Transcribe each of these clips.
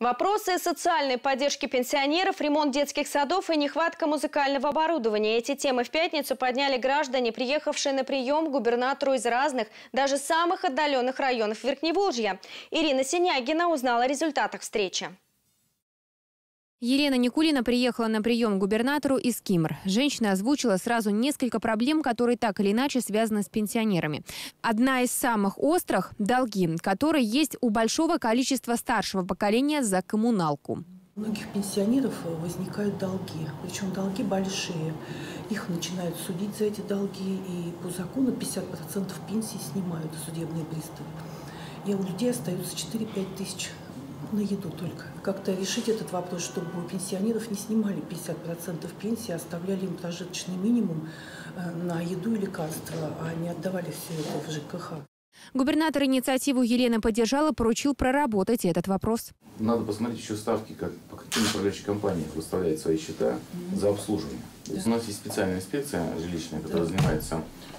Вопросы социальной поддержки пенсионеров, ремонт детских садов и нехватка музыкального оборудования. Эти темы в пятницу подняли граждане, приехавшие на прием к губернатору из разных, даже самых отдаленных районов Верхневолжья. Ирина Синягина узнала о результатах встречи. Елена Никулина приехала на прием к губернатору из Кимр. Женщина озвучила сразу несколько проблем, которые так или иначе связаны с пенсионерами. Одна из самых острых – долги, которые есть у большого количества старшего поколения за коммуналку. У многих пенсионеров возникают долги, причем долги большие. Их начинают судить за эти долги, и по закону 50% пенсии снимают судебные приставы. И у людей остается 4-5 тысяч на еду только. Как-то решить этот вопрос, чтобы у пенсионеров не снимали 50% пенсии, оставляли им прожиточный минимум на еду и лекарства, а не отдавали все это в ЖКХ. Губернатор инициативу Елены поддержал и поручил проработать этот вопрос. Надо посмотреть еще ставки, по каким управляющим компаниям выставляют свои счета за обслуживание. То есть у нас есть специальная инспекция жилищная, которая занимается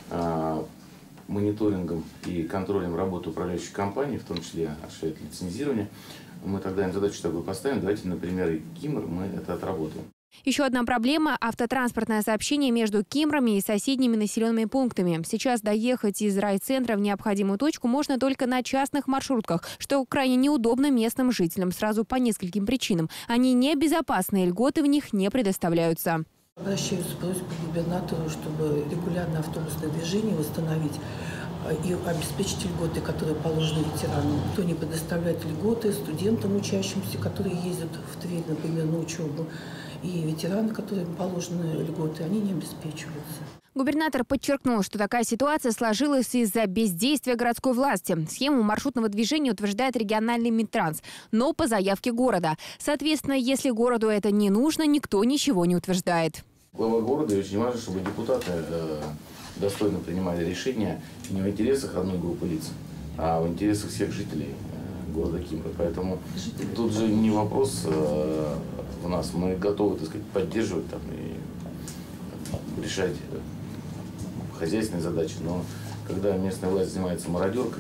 мониторингом и контролем работы управляющих компаний, в том числе осуществляет лицензирование. Мы тогда им задачу такую поставим. Давайте на примере Кимр мы это отработаем. Еще одна проблема – автотранспортное сообщение между Кимрами и соседними населенными пунктами. Сейчас доехать из райцентра в необходимую точку можно только на частных маршрутках, что крайне неудобно местным жителям сразу по нескольким причинам. Они небезопасны, льготы в них не предоставляются. Обращаюсь с просьбой к губернатору, чтобы регулярно автобусное движение восстановить и обеспечить льготы, которые положены ветеранам. Кто не предоставляет льготы студентам, учащимся, которые ездят в Тверь, например, на учебу, и ветераны, которым положены льготы, они не обеспечиваются. Губернатор подчеркнул, что такая ситуация сложилась из-за бездействия городской власти. Схему маршрутного движения утверждает региональный Минтранс, но по заявке города. Соответственно, если городу это не нужно, никто ничего не утверждает. Глава города, и очень важно, чтобы депутаты достойно принимали решения не в интересах одной группы лиц, а в интересах всех жителей города Кимра. Поэтому тут же не вопрос в нас. Мы готовы, так сказать, поддерживать там, и решать хозяйственные задачи. Но когда местная власть занимается мародеркой,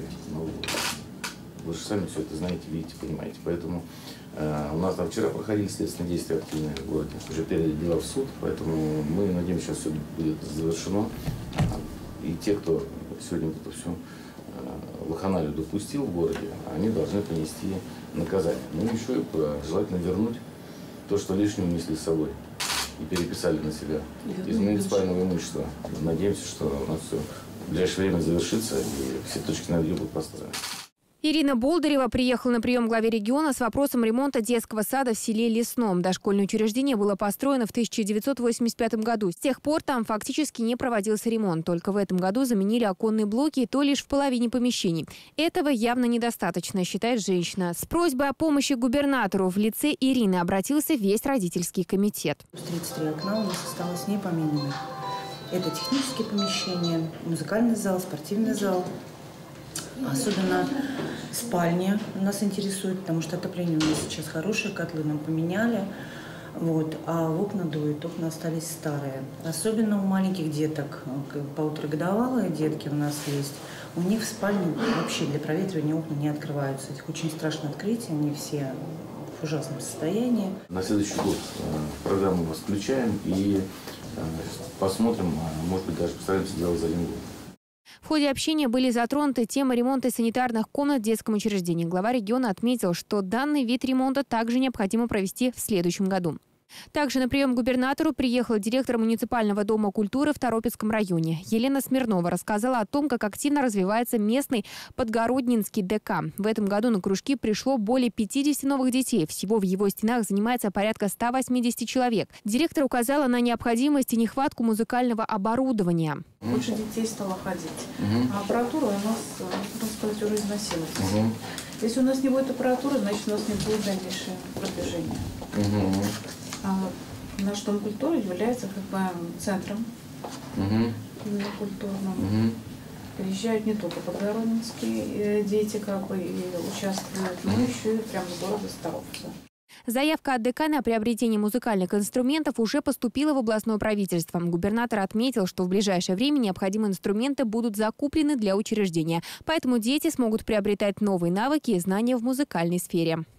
вы же сами все это знаете, видите, понимаете. Поэтому у нас там вчера проходили следственные действия активные в городе. Уже передали дела в суд, поэтому мы надеемся, сейчас все будет завершено. И те, кто сегодня это все вакханалию допустил в городе, они должны понести наказание. Ну и еще желательно вернуть то, что лишнее унесли с собой и переписали на себя из муниципального имущества. Надеемся, что у нас все в ближайшее время завершится и все точки над «и» будут поставлены. Ирина Болдырева приехала на прием к главе региона с вопросом ремонта детского сада в селе Лесном. Дошкольное учреждение было построено в 1985 году. С тех пор там фактически не проводился ремонт. Только в этом году заменили оконные блоки, и то лишь в половине помещений. Этого явно недостаточно, считает женщина. С просьбой о помощи губернатору в лице Ирины обратился весь родительский комитет. 33 окна у нас осталось непомененных. Это технические помещения, музыкальный зал, спортивный зал. Особенно спальня нас интересует, потому что отопление у нас сейчас хорошее, котлы нам поменяли, а окна дуют, окна остались старые. Особенно у маленьких деток, полуторагодовалые детки у нас есть, у них в спальне вообще для проветривания окна не открываются. Их очень страшно открыть, они все в ужасном состоянии. На следующий год программу мы включаем и посмотрим, может быть, даже постараемся сделать за 1 год. В ходе общения были затронуты темы ремонта санитарных комнат в детском учреждении. Глава региона отметил, что данный вид ремонта также необходимо провести в следующем году. Также на прием к губернатору приехал директор муниципального дома культуры в Торопецком районе. Елена Смирнова рассказала о том, как активно развивается местный Подгороднинский ДК. В этом году на кружки пришло более 50 новых детей. Всего в его стенах занимается порядка 180 человек. Директор указала на необходимость и нехватку музыкального оборудования. Больше детей стало ходить, а аппаратура у нас, можно сказать, уже износилась. Если у нас не будет аппаратуры, значит у нас не будет дальнейшее продвижения. Наш дом культуры является центром культурным. Приезжают не только подгороднинские дети и участвуют, но еще и прямо с города стараются. Заявка от ДК на приобретение музыкальных инструментов уже поступила в областное правительство. Губернатор отметил, что в ближайшее время необходимые инструменты будут закуплены для учреждения. Поэтому дети смогут приобретать новые навыки и знания в музыкальной сфере.